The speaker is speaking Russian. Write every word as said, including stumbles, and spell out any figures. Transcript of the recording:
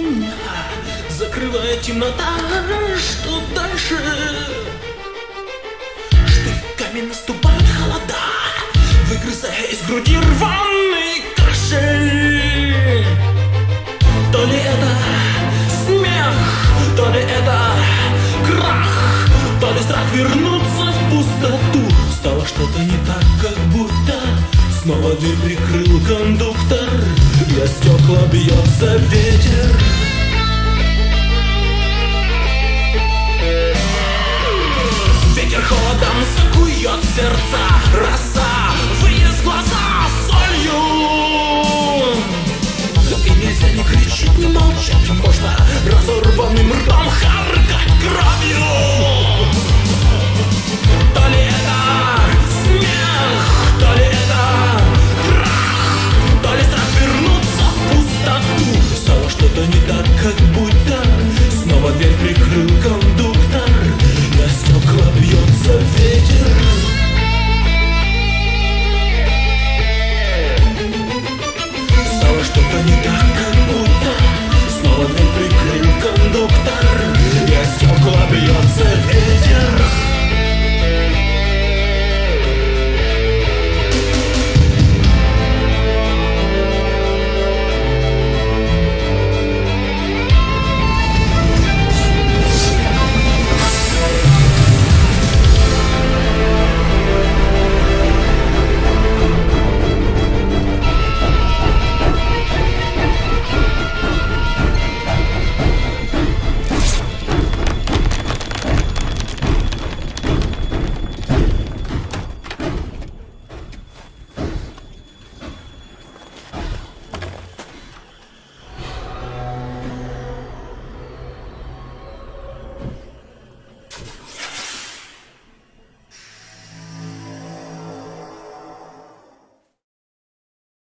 меня закрывает темнота. Что дальше? Штыками наступают холода, выгрызая из груди рваный кашель. То ли это смех, то ли это крах, то ли страх вернуться в пустоту. Стало что-то не так, как будто снова дверь прикрыл кондуктор, и о стекла бьется ветер.